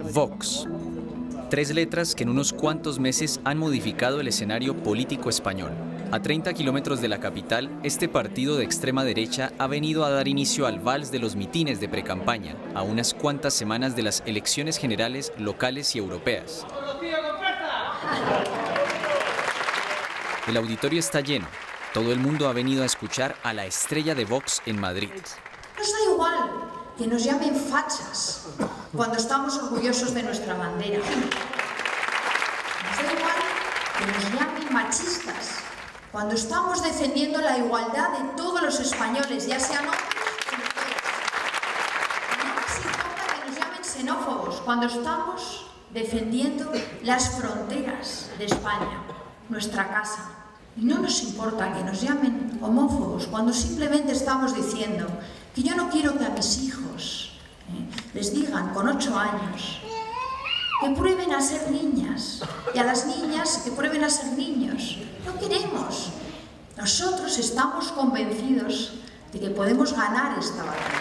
Vox. Tres letras que en unos cuantos meses han modificado el escenario político español. A 30 kilómetros de la capital, este partido de extrema derecha ha venido a dar inicio al vals de los mitines de precampaña, a unas cuantas semanas de las elecciones generales locales y europeas. El auditorio está lleno. Todo el mundo ha venido a escuchar a la estrella de Vox en Madrid. Nos da igual que nos llamen fachas cuando estamos orgullosos de nuestra bandera. Nos da igual que nos llamen machistas cuando estamos defendiendo la igualdad de todos los españoles, ya sean hombres o mujeres. No nos importa que nos llamen xenófobos cuando estamos defendiendo las fronteras de España, nuestra casa. Y no nos importa que nos llamen homófobos cuando simplemente estamos diciendo que yo no quiero que a mis hijos les digan con 8 años que prueben a ser niñas y a las niñas que prueben a ser niños. No queremos. Nosotros estamos convencidos de que podemos ganar esta batalla.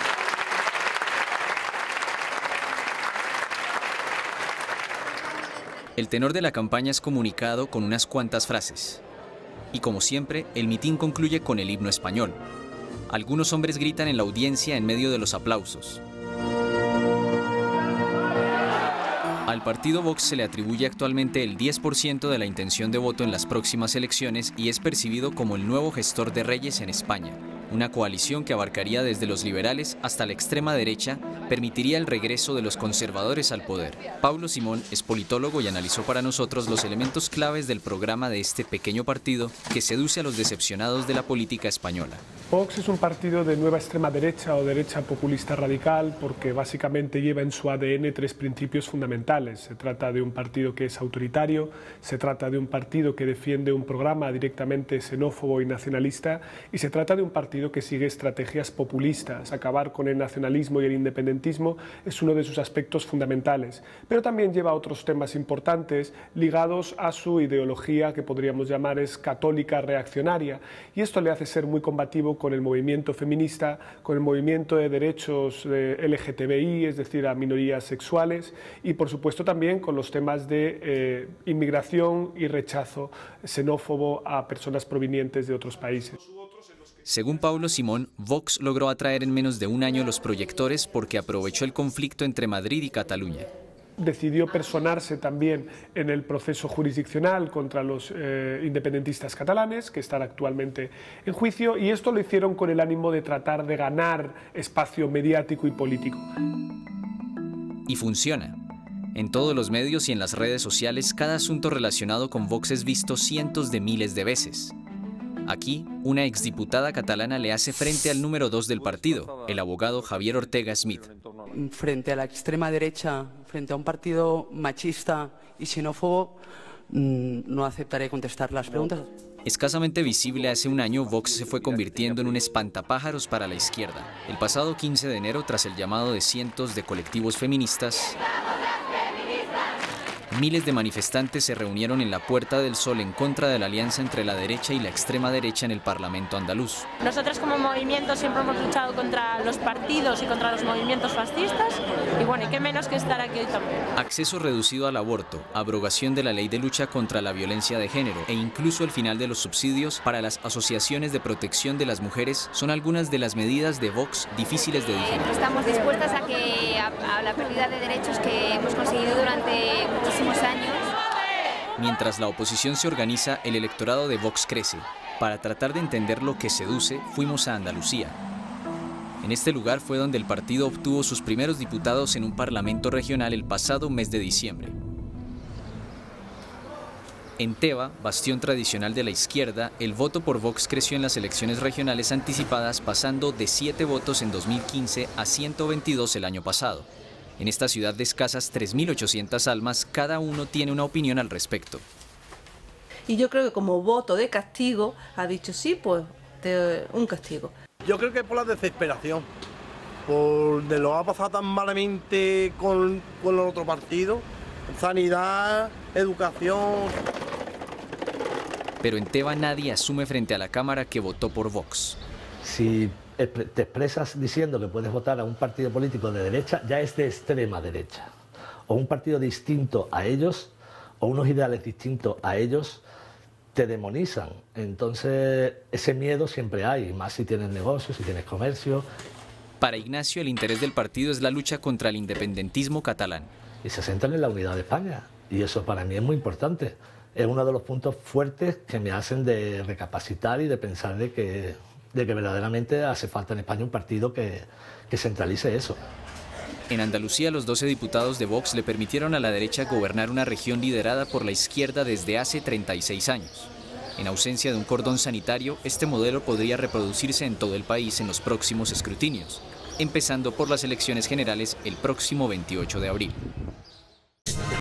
El tenor de la campaña es comunicado con unas cuantas frases. Y como siempre, el mitin concluye con el himno español. Algunos hombres gritan en la audiencia en medio de los aplausos. Al partido Vox se le atribuye actualmente el 10% de la intención de voto en las próximas elecciones y es percibido como el nuevo gestor de reyes en España. Una coalición que abarcaría desde los liberales hasta la extrema derecha permitiría el regreso de los conservadores al poder. Pablo Simón es politólogo y analizó para nosotros los elementos claves del programa de este pequeño partido que seduce a los decepcionados de la política española. Vox es un partido de nueva extrema derecha o derecha populista radical porque básicamente lleva en su ADN 3 principios fundamentales. Se trata de un partido que es autoritario, se trata de un partido que defiende un programa directamente xenófobo y nacionalista y se trata de un partido que sigue estrategias populistas. Acabar con el nacionalismo y el independentismo es uno de sus aspectos fundamentales, pero también lleva otros temas importantes ligados a su ideología que podríamos llamar es católica reaccionaria, y esto le hace ser muy combativo con el movimiento feminista, con el movimiento de derechos LGTBI, es decir, a minorías sexuales, y por supuesto también con los temas de inmigración y rechazo xenófobo a personas provenientes de otros países. Según Pablo Simón, Vox logró atraer en menos de un año los proyectores porque aprovechó el conflicto entre Madrid y Cataluña. Decidió personarse también en el proceso jurisdiccional contra los independentistas catalanes, que están actualmente en juicio, y esto lo hicieron con el ánimo de tratar de ganar espacio mediático y político. Y funciona. En todos los medios y en las redes sociales, cada asunto relacionado con Vox es visto cientos de miles de veces. Aquí, una exdiputada catalana le hace frente al número 2 del partido, el abogado Javier Ortega Smith. Frente a la extrema derecha, frente a un partido machista y xenófobo, no aceptaré contestar las preguntas. Escasamente visible hace un año, Vox se fue convirtiendo en un espantapájaros para la izquierda. El pasado 15 de enero, tras el llamado de cientos de colectivos feministas, miles de manifestantes se reunieron en la Puerta del Sol en contra de la alianza entre la derecha y la extrema derecha en el Parlamento andaluz. Nosotros como movimiento siempre hemos luchado contra los partidos y contra los movimientos fascistas y bueno, y qué menos que estar aquí hoy también. Acceso reducido al aborto, abrogación de la ley de lucha contra la violencia de género e incluso el final de los subsidios para las asociaciones de protección de las mujeres son algunas de las medidas de Vox difíciles de digerir. Estamos dispuestas a la pérdida de derechos que hemos conseguido durante muchísimos años. Mientras la oposición se organiza, el electorado de Vox crece. Para tratar de entender lo que seduce, fuimos a Andalucía. En este lugar fue donde el partido obtuvo sus primeros diputados en un parlamento regional el pasado mes de diciembre. En Teba, bastión tradicional de la izquierda, el voto por Vox creció en las elecciones regionales anticipadas, pasando de 7 votos en 2015 a 122 el año pasado. En esta ciudad de escasas 3.800 almas, cada uno tiene una opinión al respecto. Y yo creo que como voto de castigo ha dicho sí, pues un castigo. Yo creo que es por la desesperación, por de lo ha pasado tan malamente con los otros partidos, sanidad, educación. Pero en Teba nadie asume frente a la Cámara que votó por Vox. Si te expresas diciendo que puedes votar a un partido político de derecha, ya es de extrema derecha. o un partido distinto a ellos, o unos ideales distintos a ellos, te demonizan. Entonces, ese miedo siempre hay, más si tienes negocio, si tienes comercio. Para Ignacio, el interés del partido es la lucha contra el independentismo catalán. Y se centran en la unidad de España, y eso para mí es muy importante. Es uno de los puntos fuertes que me hacen de recapacitar y de pensar de que verdaderamente hace falta en España un partido que centralice eso. En Andalucía, los 12 diputados de Vox le permitieron a la derecha gobernar una región liderada por la izquierda desde hace 36 años. En ausencia de un cordón sanitario, este modelo podría reproducirse en todo el país en los próximos escrutinios, empezando por las elecciones generales el próximo 28 de abril.